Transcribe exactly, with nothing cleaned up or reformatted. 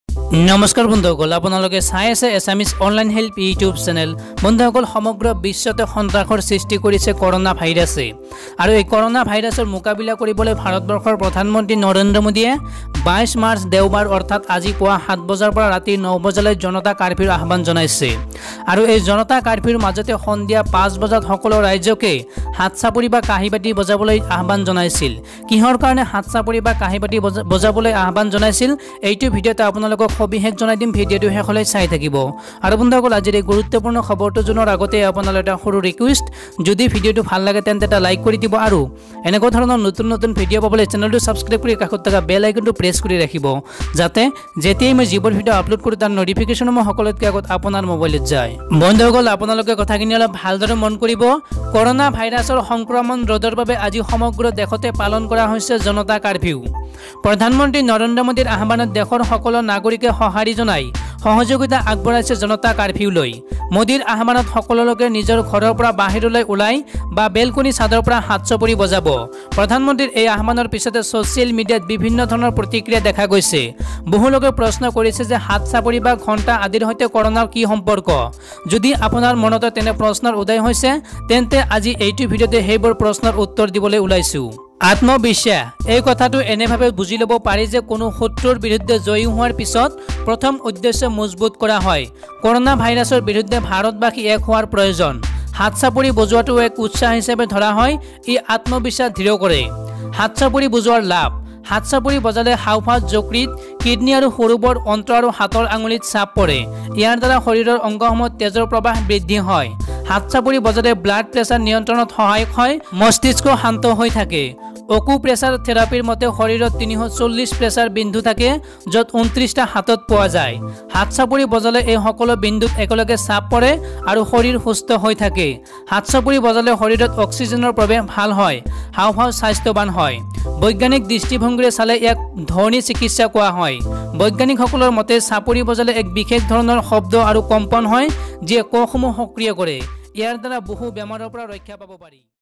নমস্কাৰ বন্ধুসকল, আপোনালোকে চাই আছে Assamese online help YouTube channel. বন্ধুসকল, সমগ্ৰ বিশ্বতে সন্ত্ৰাসৰ সৃষ্টি কৰিছে কৰোনা ভাইৰাছে। আৰু এই কৰোনা ভাইৰাছৰ মোকাবিলা কৰিবলৈ ভাৰতবৰ্ষৰ প্ৰধানমন্ত্ৰী নৰেন্দ্ৰ মোদীয়ে বাইছ মাৰ্চ দেওবাৰ অৰ্থাৎ আজি পুৱা সাত বজাৰ পৰা ৰাতি ন বজালৈ জনতা কাৰ্ফিউৰ আহ্বান জনাইছে। আৰু এই জনতা কাৰ্ফিউৰ মাজতে সন্ধিয়া পাঁচ বজাত সকলো ৰাজ্যকে হাত চাপৰি বা কাঁহী বাটি বজাবলৈ আহ্বান জনাইছিল। কিহৰ কাৰণে হাত চাপৰি বা কাঁহী বাটি বজাবলৈ আহ্বান জনাইছিল এইটো ভিডিঅ'তে আপোনালোকক সবিশেষ জনাই দিম। ভিডিঅ'টো শেষলৈ চাই থাকিব। আৰু বন্ধুসকল, আজিৰ এই গুৰুত্বপূৰ্ণ খবৰটো জনাৰ আগতে আপোনালোকৰ এটা সৰু ৰিকুৱেষ্ট, যদি ভিডিঅ'টো ভাল লাগে তেন্তে এটা লাইক কৰি দিব আৰু এনেকুৱা ধৰণৰ নতুন নতুন ভিডিঅ' পাবলৈ চেনেলটো ছাবস্ক্ৰাইব কৰি কাষত থকা বেল আইকনটো প্ৰেছ কৰি ৰাখিব, যাতে যেতিয়াই মই যিবোৰ ভিডিঅ' আপলোড কৰোঁ তাৰ নটিফিকেশ্যনসমূহ সকলোতকৈ আগত আপোনাৰ মোবাইলত যায়। বন্ধুসকল, আপোনালোকে কথাখিনি অলপ ভালদৰে মন কৰিব। কৰোনা ভাইৰাছৰ সংক্ৰমণ ৰোধৰ বাবে আজি সমগ্ৰ দেশতে পালন কৰা হৈছে জনতা কাৰ্ফিউ। প্ৰধানমন্ত্ৰী নৰেন্দ্ৰ মোদীৰ আহ্বানত দেশৰ সকলো নাগৰিকে সঁহাৰি জনাই সহযোগিতা আগবঢ়াইছে জনতা কাৰ্ফিউলৈ। মোদীৰ আহ্বানত সকলো লোকে নিজৰ ঘৰৰ পৰা বাহিৰলৈ ওলাই বা বেলকনি ছাদৰ পৰা হাত চাপৰি বজাব। প্ৰধানমন্ত্ৰীৰ এই আহ্বানৰ পিছতে ছ'চিয়েল মিডিয়াত বিভিন্ন ধৰণৰ প্ৰতিক্ৰিয়া দেখা গৈছে। বহু লোকে প্ৰশ্ন কৰিছে যে হাত চাপৰি বা ঘণ্টা আদিৰ সৈতে কৰোনাৰ কি সম্পৰ্ক। যদি আপোনাৰ মনত তেনে প্ৰশ্নৰ উদয় হৈছে তেন্তে আজি এইটো ভিডিঅ'তে সেইবোৰ প্ৰশ্নৰ উত্তৰ দিবলৈ ওলাইছোঁ। আত্মবিশ্বাস এই কথাটো এনেভাৱে বুজি ল'ব পাৰি যে কোনো শত্ৰুৰ বিৰুদ্ধে জয়ী হোৱাৰ পিছত প্ৰথম উদ্দেশ্য মজবুত কৰা হয়। কৰোনা ভাইৰাছৰ বিৰুদ্ধে ভাৰতবাসী এক হোৱাৰ প্ৰয়োজন। হাত চাপৰি বজোৱাটো এক উৎসাহ হিচাপে ধৰা হয়। ই আত্মবিশ্বাস দৃঢ় কৰে। হাত চাপৰি বজোৱাৰ লাভ। হাত চাপৰি বজালে হাওঁফাওঁ, যকৃত, কিডনী আৰু সৰু বৰ অন্ত্ৰ আৰু হাতৰ আঙুলিত চাপ পৰে। ইয়াৰ দ্বাৰা শৰীৰৰ অংগসমূহত তেজৰ প্ৰবাহ বৃদ্ধি হয়। হাত চাপৰি বজালে ব্লাড প্ৰেছাৰ নিয়ন্ত্ৰণত সহায়ক হয়। মস্তিষ্ক শান্ত হৈ থাকে। অকু প্ৰেছাৰ থেৰাপিৰ মতে শৰীৰত তিনিশ চল্লিছ প্ৰেছাৰ বিন্দু থাকে, য'ত ঊনত্ৰিছটা হাতত পোৱা যায়। হাত চাপৰি বজালে এই সকলো বিন্দুত একেলগে চাপ পৰে আৰু শৰীৰ সুস্থ হৈ থাকে। হাত চাপৰি বজালে শৰীৰত অক্সিজেনৰ প্ৰৱেশ ভাল হয়, হাওঁফাওঁ স্বাস্থ্যৱান হয়। বৈজ্ঞানিক দৃষ্টিভংগীৰে চালে ইয়াক ধ্বনি চিকিৎসা কোৱা হয়। বৈজ্ঞানিকসকলৰ মতে চাপৰি বজালে এক বিশেষ ধৰণৰ শব্দ আৰু কম্পন হয়, যিয়ে কোষসমূহ সক্ৰিয় কৰে। ইয়াৰ দ্বাৰা বহু বেমাৰৰ পৰা ৰক্ষা পাব পাৰি।